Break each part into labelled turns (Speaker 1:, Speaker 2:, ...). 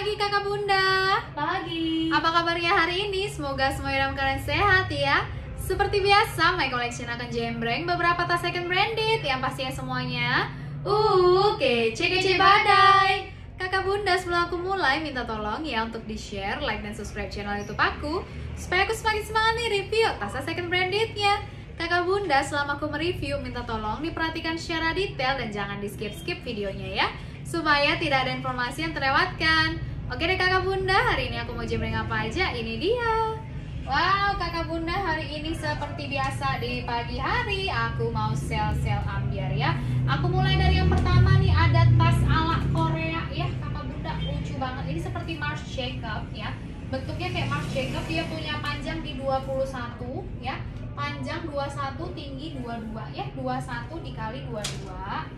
Speaker 1: Pagi kakak bunda.
Speaker 2: Pagi.
Speaker 1: Apa kabarnya hari ini? Semoga semua dalam keadaan sehat ya. Seperti biasa, My Collection akan jembreng beberapa tas second branded yang pastinya semuanya kece badai. Kakak bunda, sebelum aku mulai minta tolong ya untuk di share, like, dan subscribe channel YouTube aku supaya aku semakin semangat nih review tas second brandednya. Kakak bunda, selama aku mereview minta tolong diperhatikan secara detail dan jangan di skip videonya ya, supaya tidak ada informasi yang terlewatkan. Oke deh kakak bunda, hari ini aku mau jembreng apa aja, ini dia. Wow kakak bunda, hari ini seperti biasa di pagi hari aku mau sel-sel ambiar ya. Aku mulai dari yang pertama nih, ada tas ala Korea ya kakak bunda, lucu banget. Ini seperti Marc Jacob ya, bentuknya kayak Marc Jacob. Dia punya panjang di 21 ya, panjang 21, tinggi 22 ya, 21 dikali 22.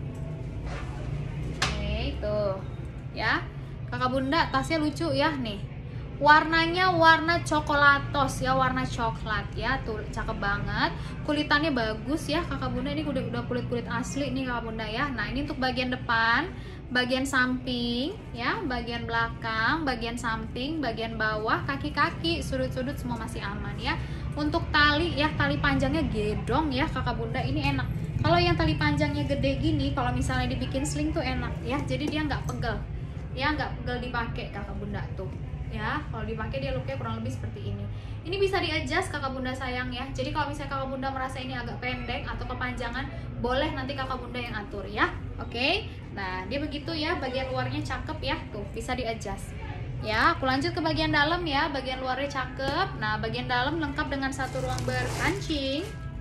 Speaker 1: Oke tuh ya kakak bunda, tasnya lucu ya nih. Warnanya warna coklatos ya, warna coklat ya, tuh cakep banget. Kulitannya bagus ya kakak bunda, ini udah kulit asli nih kakak bunda ya. Nah ini untuk bagian depan, bagian samping ya, bagian belakang, bagian samping, bagian bawah, kaki-kaki, sudut-sudut semua masih aman ya. Untuk tali ya, tali panjangnya gedong ya kakak bunda, ini enak. Kalau yang tali panjangnya gede gini, kalau misalnya dibikin sling tuh enak ya, jadi dia nggak pegel ya, nggak pegel dipakai kakak bunda tuh ya. Kalau dipakai dia looknya kurang lebih seperti ini. Ini bisa di-adjust kakak bunda sayang ya. Jadi kalau misalnya kakak bunda merasa ini agak pendek atau kepanjangan, boleh nanti kakak bunda yang atur ya. Oke. Nah dia begitu ya, bagian luarnya cakep ya, tuh bisa di-adjust ya. Aku lanjut ke bagian dalam ya, bagian luarnya cakep. Nah bagian dalam lengkap dengan satu ruang berkancing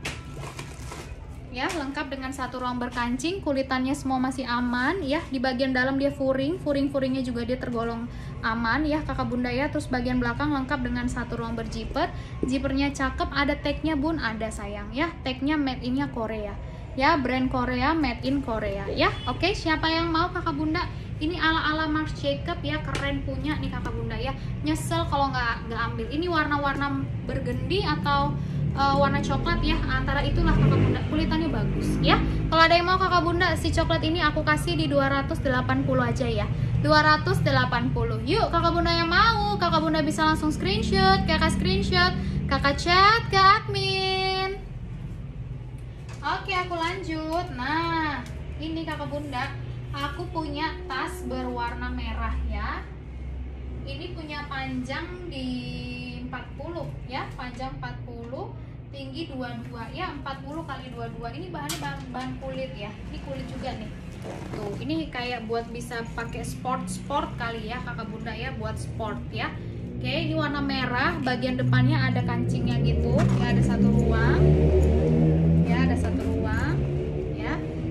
Speaker 1: ya, lengkap dengan satu ruang berkancing. Kulitannya semua masih aman ya. Di bagian dalam dia furingnya juga dia tergolong aman ya kakak bunda ya. Terus bagian belakang lengkap dengan satu ruang berjiper. Jipernya cakep, ada tagnya bun, ada sayang ya. Tagnya made in-nya Korea ya, brand Korea, made in Korea ya. Oke, siapa yang mau kakak bunda? Ini ala-ala Marc Jacob ya, keren punya nih kakak bunda ya. Nyesel kalau nggak ambil. Ini warna-warna burgundy atau warna coklat ya, antara itulah kakak bunda. Kulitannya bagus ya. Kalau ada yang mau kakak bunda, si coklat ini aku kasih di 280 aja ya, 280. Yuk kakak bunda yang mau, kakak bunda bisa langsung screenshot, kakak chat ke admin. Oke aku lanjut. Nah ini kakak bunda, aku punya tas berwarna merah ya. Ini punya panjang di 40 ya, panjang 40, tinggi 22 ya, 40 kali 22. Ini bahannya bahan kulit ya, ini kulit juga nih tuh. Ini kayak buat bisa pakai sport kali ya kakak bunda ya, buat sport ya. Oke, ini warna merah, bagian depannya ada kancingnya gitu ya, ada satu ruang ya, ada satu ruang ya.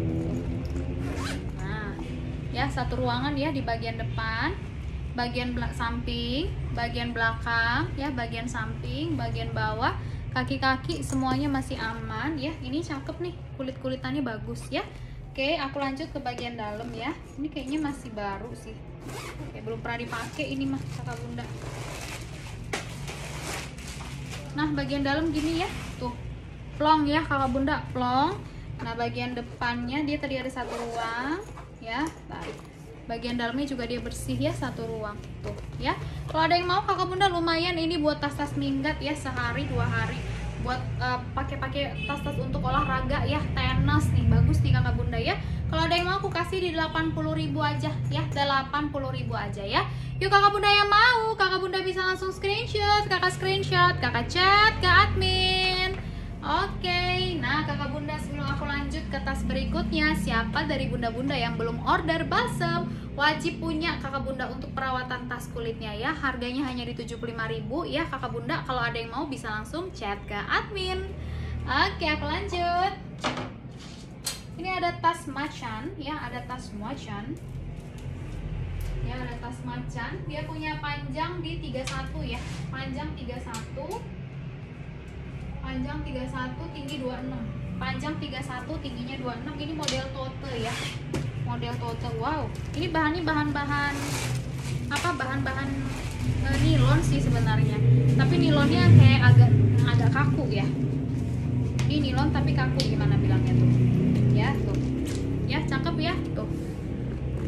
Speaker 1: Nah ya, satu ruangan ya di bagian depan, bagian samping, bagian belakang ya, bagian samping, bagian bawah, kaki-kaki semuanya masih aman ya. Ini cakep nih, kulitannya bagus ya. Oke, aku lanjut ke bagian dalam ya. Ini kayaknya masih baru sih, kayak belum pernah dipakai ini mah kakak bunda. Nah bagian dalam gini ya, tuh plong ya kakak bunda, plong. Nah bagian depannya dia tadi ada satu ruang ya, baik. Bagian dalamnya juga dia bersih ya, satu ruang tuh ya. Kalau ada yang mau kakak bunda, lumayan ini buat tas-tas minggat ya, sehari 2 hari buat pakai tas-tas untuk olahraga ya, tenis nih, bagus nih kakak bunda ya. Kalau ada yang mau aku kasih di 80.000 aja ya, 80.000 aja ya. Yuk kakak bunda yang mau, kakak bunda bisa langsung screenshot, kakak chat ke admin. Oke, nah kakak bunda, sebelum aku lanjut ke tas berikutnya, siapa dari bunda-bunda yang belum order balsam, wajib punya kakak bunda untuk perawatan tas kulitnya ya. Harganya hanya di 75.000 ya kakak bunda. Kalau ada yang mau bisa langsung chat ke admin. Oke, aku lanjut. Ini ada tas macan ya, ada tas macan ya, ada tas macan. Dia punya panjang di 31 ya, panjang 31, panjang 31, tinggi 26. Panjang 31, tingginya 26. Ini model tote ya, model tote. Wow, ini bahannya bahan-bahan apa, bahan-bahan nilon sih sebenarnya, tapi nilonnya kayak agak kaku ya. Ini nilon tapi kaku, gimana bilangnya tuh ya, tuh ya, cakep ya tuh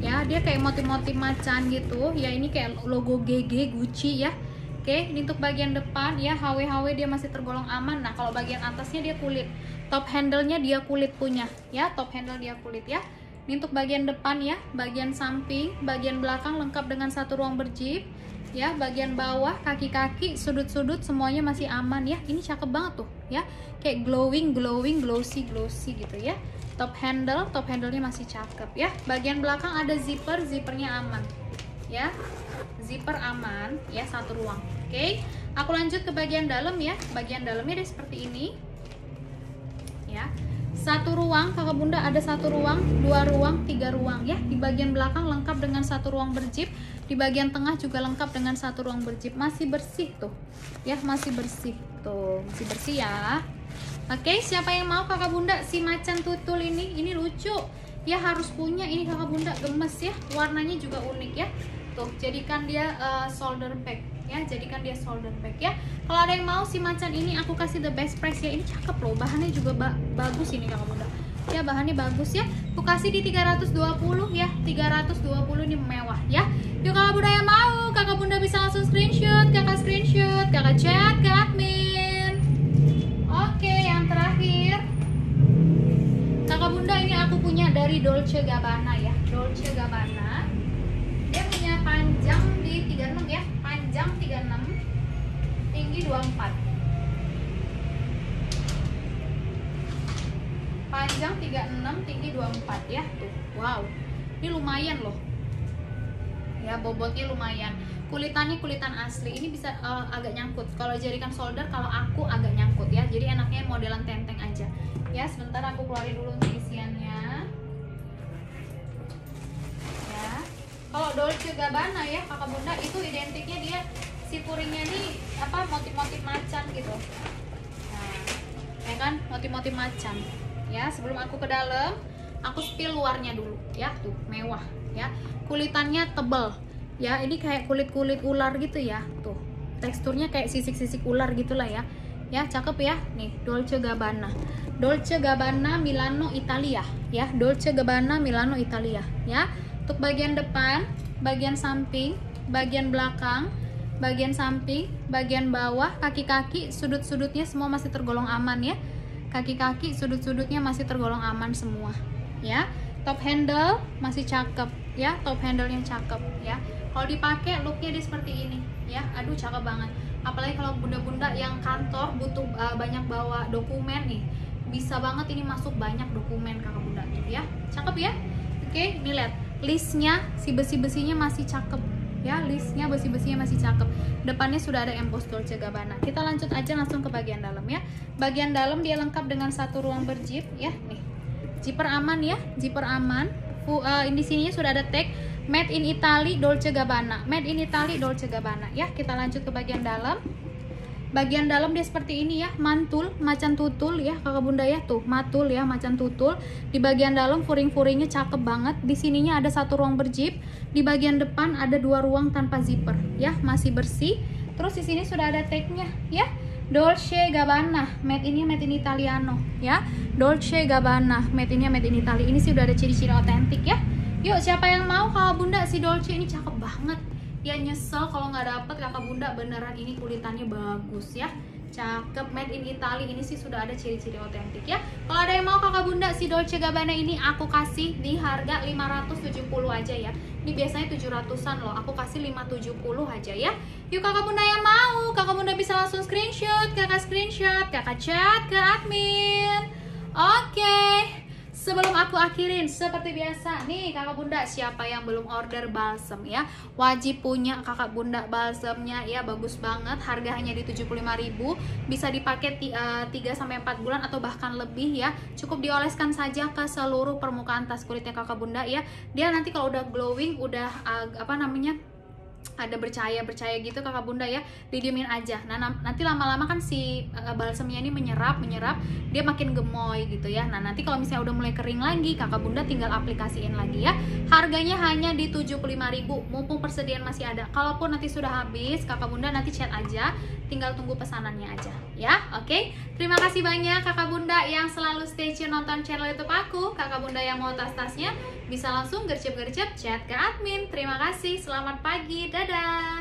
Speaker 1: ya. Dia kayak motif-motif macan gitu ya, ini kayak logo GG Gucci ya. Oke, ini untuk bagian depan ya, HW dia masih tergolong aman. Nah, kalau bagian atasnya dia kulit, top handle-nya dia kulit punya ya, top handle dia kulit ya. Ini untuk bagian depan ya, bagian samping, bagian belakang lengkap dengan satu ruang berjip ya, bagian bawah, kaki-kaki, sudut-sudut semuanya masih aman ya. Ini cakep banget tuh ya, kayak glowing, glossy gitu ya. Top handle-nya masih cakep ya. Bagian belakang ada zippernya aman ya, zipper aman ya, satu ruang. Oke, aku lanjut ke bagian dalam ya. Bagian dalamnya dia seperti ini ya, satu ruang kakak bunda, ada satu ruang, dua ruang, tiga ruang ya. Di bagian belakang lengkap dengan satu ruang berjip, di bagian tengah juga lengkap dengan satu ruang berjip. Masih bersih tuh ya, masih bersih tuh, masih bersih ya. Oke, siapa yang mau kakak bunda si macan tutul ini lucu ya, harus punya ini kakak bunda, gemes ya, warnanya juga unik ya. Tuh, jadikan dia shoulder bag ya, jadikan dia shoulder bag ya. Kalau ada yang mau si macan ini, aku kasih the best price ya. Ini cakep loh, bahannya juga bagus ini kakak bunda ya, bahannya bagus ya. Aku kasih di 320 ya, 320 ini mewah ya. Yuk kakak bunda yang mau, kakak bunda bisa langsung screenshot, kakak chat ke admin. Oke, yang terakhir kakak bunda, ini aku punya dari Dolce Gabbana ya, Dolce Gabbana. Dia punya panjang di 36 ya, panjang 36, tinggi 24. Panjang 36, tinggi 24 ya. Tuh, wow. Ini lumayan loh. Ya, bobotnya lumayan. Kulitannya kulitan asli. Ini bisa agak nyangkut. Kalau jadikan solder, kalau aku agak nyangkut ya. Jadi enaknya modelan tenteng aja. Ya, sebentar aku keluarin dulu untuk isiannya. Kalau Dolce Gabbana ya kakak bunda, itu identiknya dia si puringnya nih apa, motif-motif macan gitu. Nah, ya kan, motif-motif macan ya. Sebelum aku ke dalam, aku spill luarnya dulu ya. Tuh, mewah ya, kulitannya tebal ya, ini kayak kulit ular gitu ya. Tuh, teksturnya kayak sisik-sisik ular gitulah ya. Ya, cakep ya. Nih, Dolce Gabbana Milano Italia ya, Dolce Gabbana Milano Italia ya. Untuk bagian depan, bagian samping, bagian belakang, bagian samping, bagian bawah, kaki-kaki, sudut-sudutnya semua masih tergolong aman ya. Kaki-kaki, sudut-sudutnya masih tergolong aman semua ya. Top handle masih cakep ya, top handle-nya cakep ya. Kalau dipakai looknya dia seperti ini ya, aduh cakep banget. Apalagi kalau bunda-bunda yang kantor butuh banyak bawa dokumen nih, bisa banget ini masuk banyak dokumen kakak bunda tuh ya, cakep ya. Oke, ini lihat listnya, si besi-besinya masih cakep ya, listnya besi-besinya masih cakep. Depannya sudah ada emboss Dolce Gabbana. Kita lanjut aja langsung ke bagian dalam ya. Bagian dalam dia lengkap dengan satu ruang berjip ya. Nih, zipper aman ya, zipper aman. Di sini sudah ada tag Made in Italy Dolce Gabbana, Made in Italy Dolce Gabbana ya. Kita lanjut ke bagian dalam. Bagian dalam dia seperti ini ya, mantul, macan tutul ya kakak bunda ya. Tuh, matul ya, macan tutul. Di bagian dalam furing-furingnya cakep banget. Di sininya ada satu ruang berjip. Di bagian depan ada dua ruang tanpa zipper ya, masih bersih. Terus di sini sudah ada tagnya ya, Dolce Gabbana, made in Italiano ya. Dolce Gabbana, made in Italy. Ini sih udah ada ciri-ciri otentik ya. Yuk, siapa yang mau kakak bunda si Dolce ini cakep banget. Ya, nyesel kalau nggak dapet kakak bunda, beneran ini kulitannya bagus ya, cakep, made in Italy. Ini sih sudah ada ciri-ciri otentik ya. Kalau ada yang mau kakak bunda si Dolce Gabbana ini, aku kasih di harga 570 aja ya. Ini biasanya 700-an loh, aku kasih 570 aja ya. Yuk kakak bunda yang mau, kakak bunda bisa langsung screenshot, kakak chat ke admin. Oke. Sebelum aku akhirin, seperti biasa nih kakak bunda, siapa yang belum order balsam ya, wajib punya kakak bunda balsamnya ya, bagus banget, harga hanya di 75.000, bisa dipakai 3-4 bulan atau bahkan lebih ya. Cukup dioleskan saja ke seluruh permukaan tas kulitnya kakak bunda ya. Dia nanti kalau udah glowing, udah ada bercahaya gitu kakak bunda ya, didiemin aja. Nah, nanti lama-lama kan si balsamnya ini menyerap, dia makin gemoy gitu ya. Nah, nanti kalau misalnya udah mulai kering lagi, kakak bunda tinggal aplikasiin lagi ya. Harganya hanya di 75.000, mumpung persediaan masih ada. Kalaupun nanti sudah habis, kakak bunda nanti chat aja tinggal tunggu pesanannya aja ya. Oke, terima kasih banyak kakak bunda yang selalu stay tune nonton channel YouTube aku. Kakak bunda yang mau tas-tasnya bisa langsung gercep-gercep chat ke admin. Terima kasih, selamat pagi, dadah.